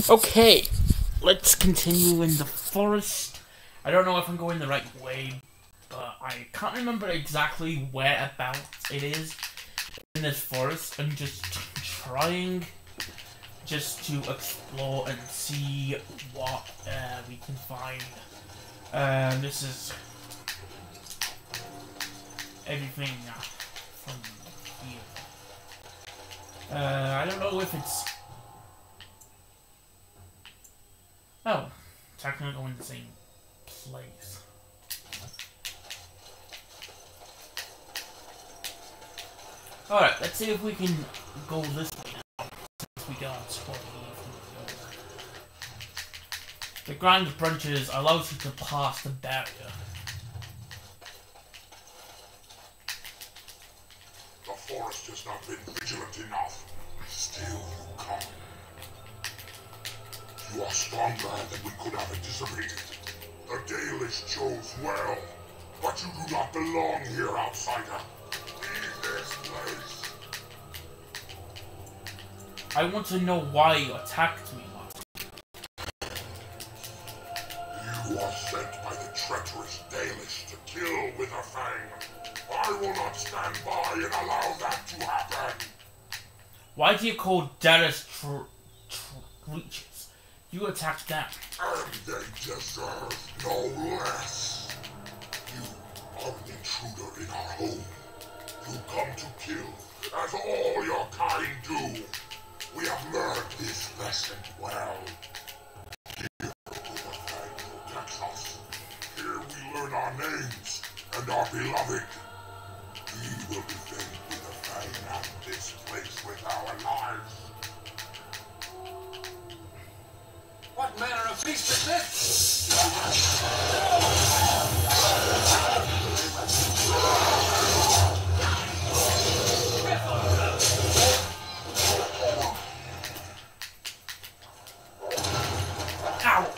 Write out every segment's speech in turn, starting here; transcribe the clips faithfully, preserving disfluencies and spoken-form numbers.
Okay, let's continue in the forest. I don't know if I'm going the right way, but I can't remember exactly whereabouts it is in this forest. I'm just trying just to explore and see what uh, we can find. Uh, this is everything uh, from here. Uh, I don't know if it's... Oh, it's actually going the same place. Alright, let's see if we can go this way now, since we got spotted from the other. The grand branches allows you to pass the barrier. The forest has not been vigilant enough. Still you come. You are stronger than we could have anticipated. The Dalish chose well, but you do not belong here, outsider. Leave this place. I want to know why you attacked me last. You are sent by the treacherous Dalish to kill with a fang. I will not stand by and allow that to happen. Why do you call Dalish tr tr creatures? You attacked them. And they deserve no less. You are an intruder in our home. You come to kill, as all your kind do. We have learned this lesson well. Here, Overfang protects us. Here we learn our names and our beloved. We will defend Overfang and this place with our lives. What manner of beast is this? Ow!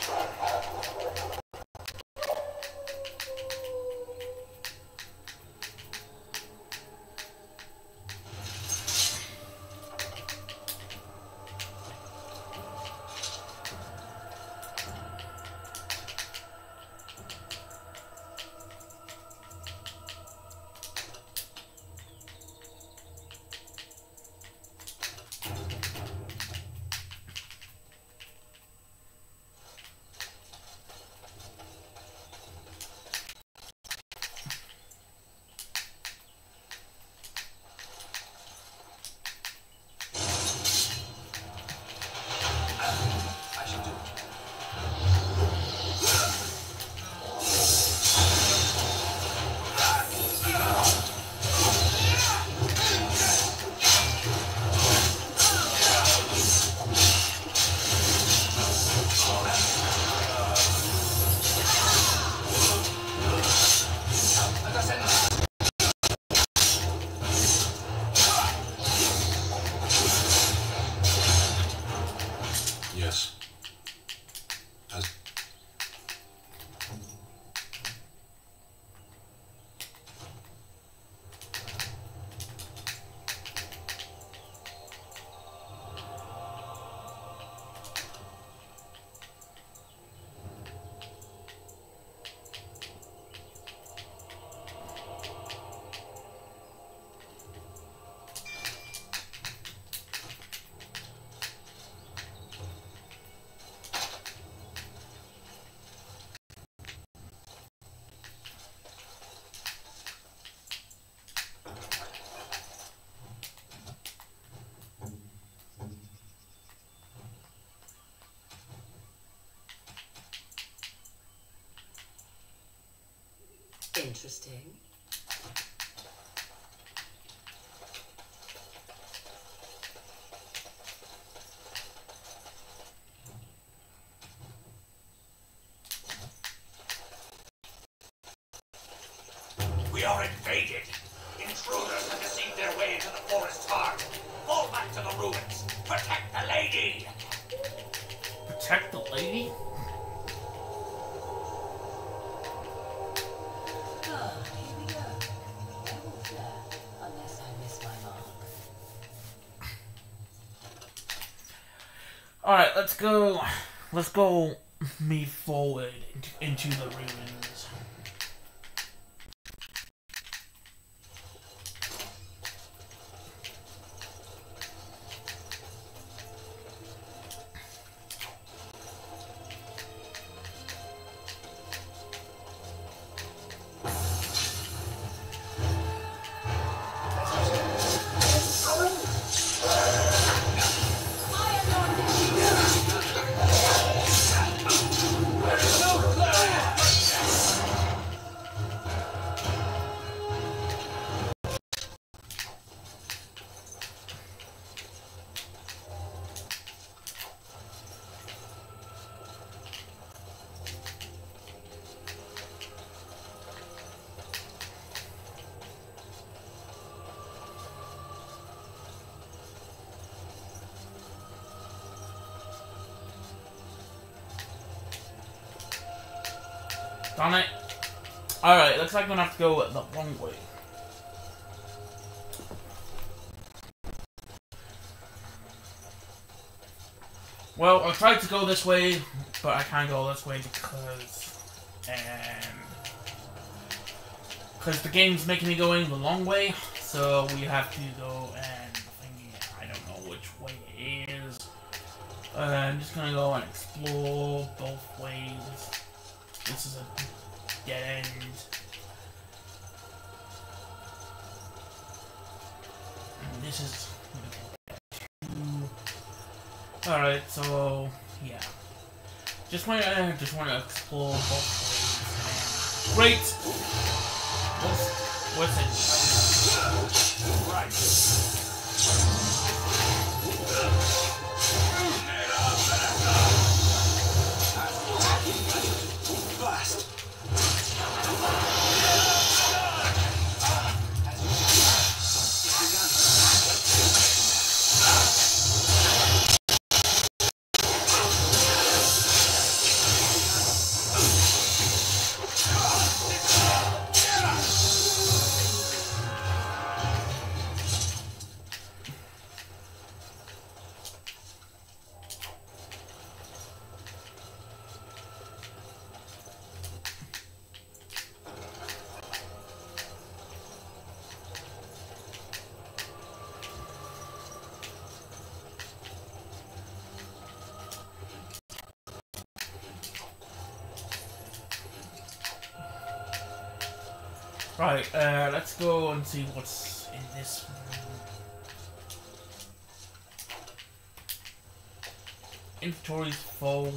Yes. As Interesting. We are invaded. Intruders have deceived their way into the forest's heart. Fall back to the ruins. Protect the lady. Protect the lady? Ah, here we go. Camouflage, unless I miss my mark. Alright, Alright, let's go. Let's go move forward into, into the ruins. Darn it. Alright, looks like I'm gonna have to go the wrong way. Well, I tried to go this way, but I can't go this way because... Um... Because the game's making me going the long way, so we have to go and... I don't know which way it is. Uh, I'm just gonna go and explore both ways. This is a dead end. And this is... Alright, so... yeah. Just want to just want to explore both ways. Great! What's... what's it? Right. Blast! Right, uh, let's go and see what's in this room. Inventory's full.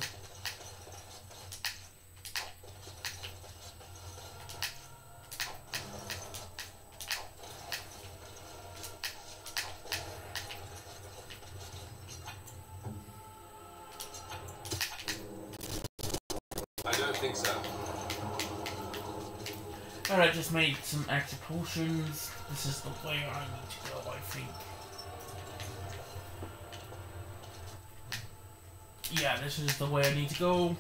I don't think so. Alright, just made some extra potions. This is the way I need to go, I think. Yeah, this is the way I need to go.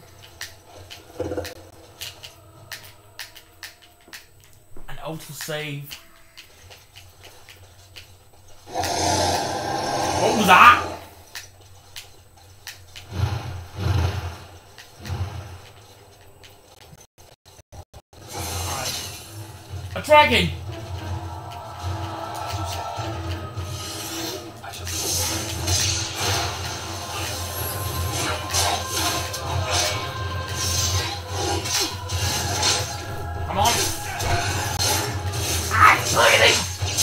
An autosave. What was that? A dragon! Come on! I'm bleeding!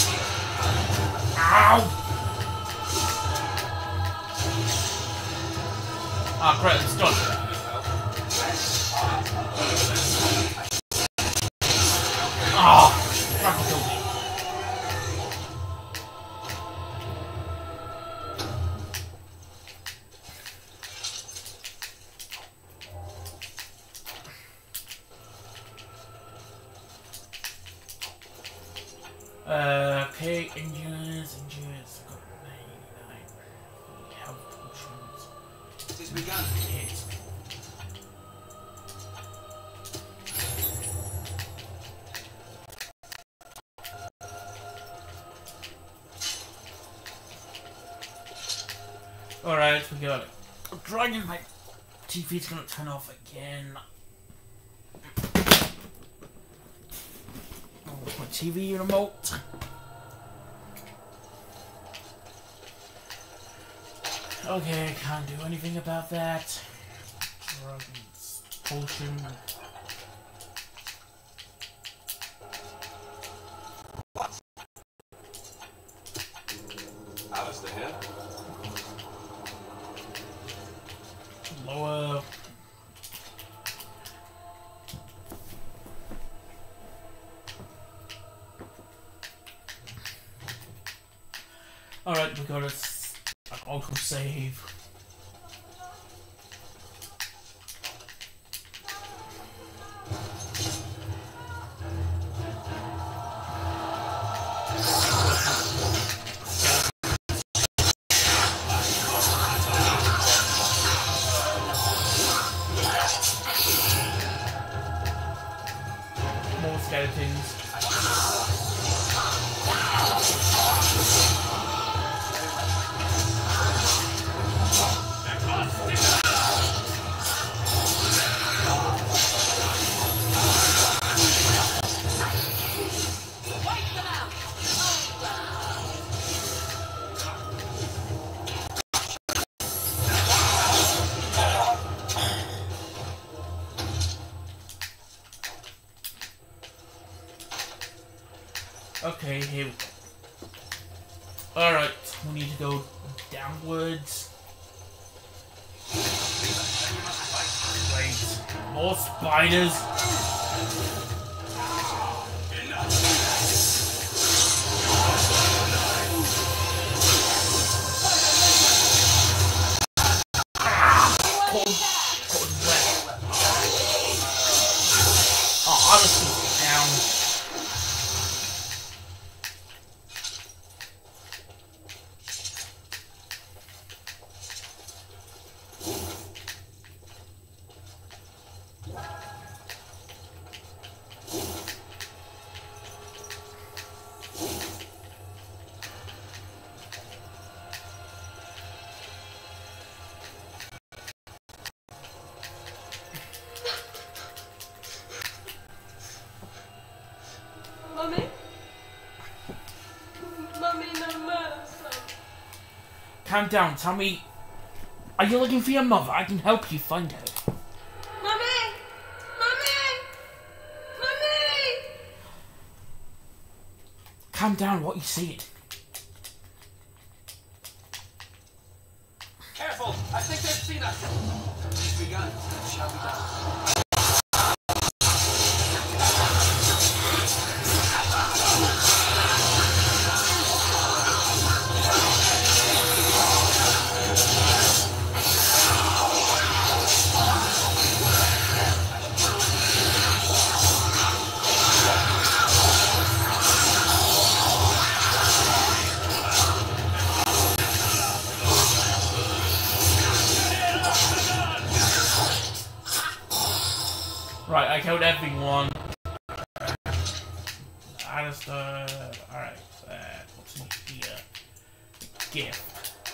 Ow! Ah, great, it's done. Oh, fucking killed me. Uh, okay, engineers, engineers, got ninety-nine health potions. It has begun. Yes. Alright, we got dragon, my T V's gonna turn off again. Oh, my T V remote. Okay, I can't do anything about that. Dragon's potion. Alistair here. Lower. Alright, we got a, an auto save. More skeletons. Okay, here we go. Alright, we need to go downwards. Wait, more spiders? Cold, cold wet. Oh, I'll just keep it down. Mummy? Mummy, no mercy. Calm down, tell me. Are you looking for your mother? I can help you find her. Mummy! Mummy! Mummy! Calm down, what you see it. Careful! I think they've seen us! It's begun. Shall we go? Right, I killed everyone. Alistair. Alright, uh, what's in here? Gift.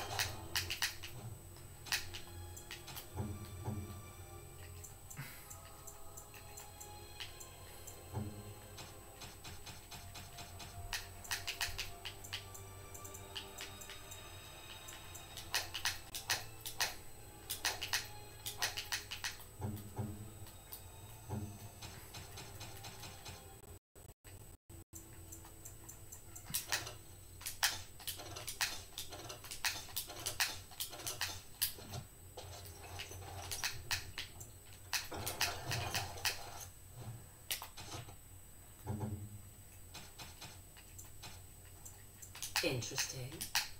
Interesting.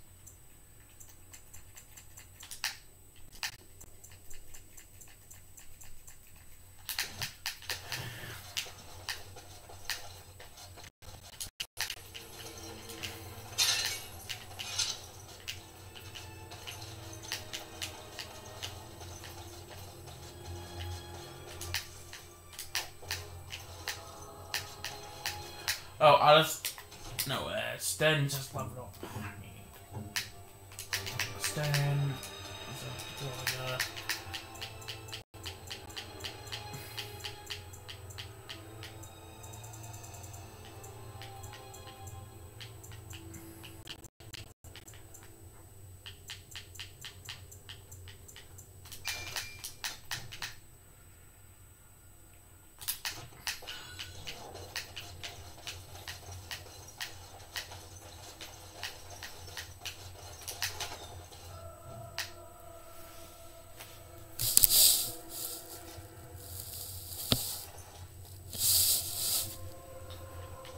Oh, Alice. No, uh, Sten just leveled up. Sten.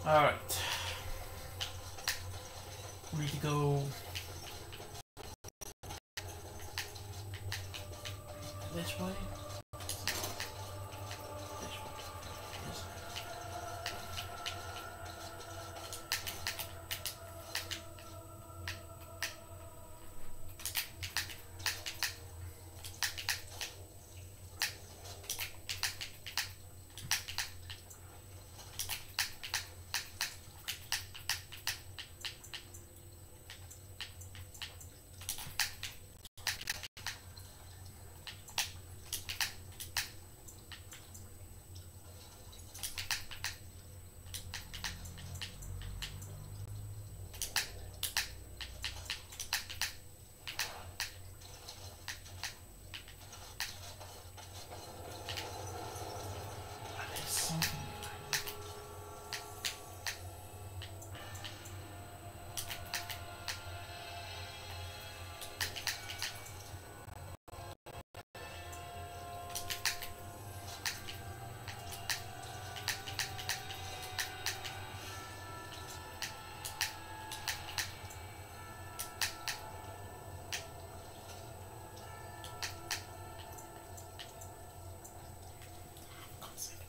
Alright. We need to go this way. This way. Yes. There's something. God's sake.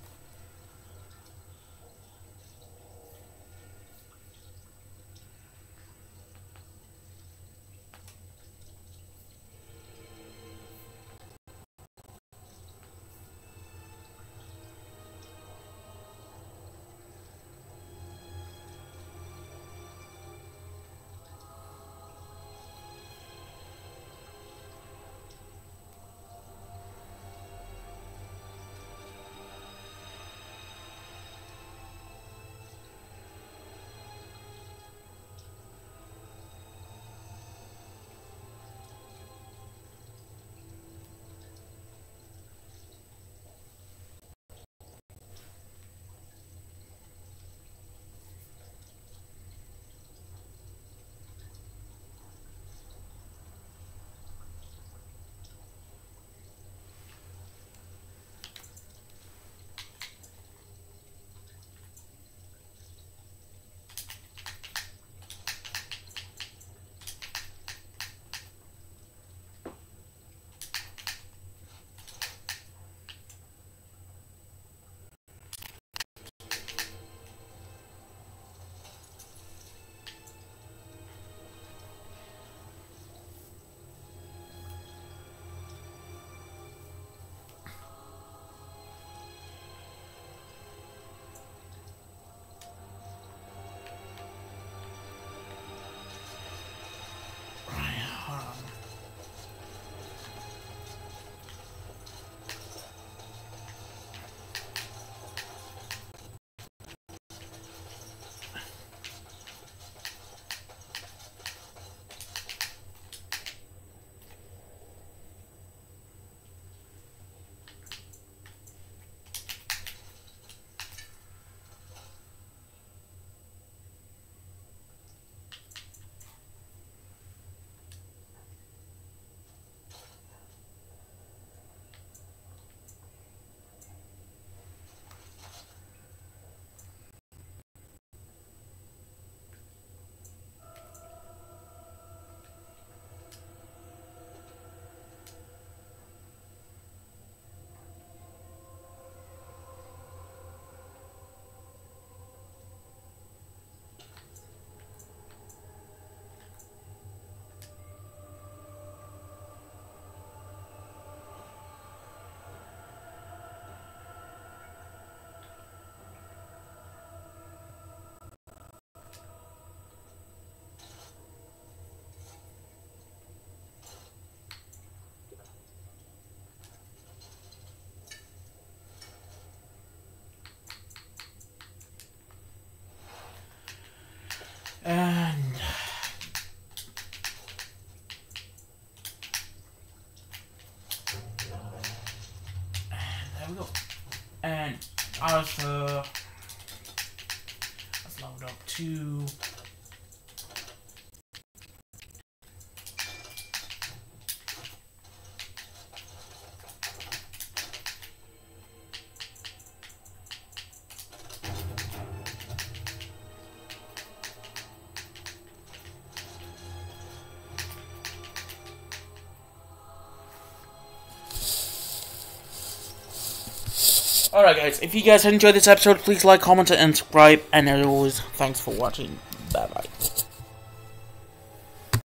Right, hold on. And there we go. And also let's load up to Alright guys, if you guys enjoyed this episode, please like, comment, and subscribe. And as always, thanks for watching.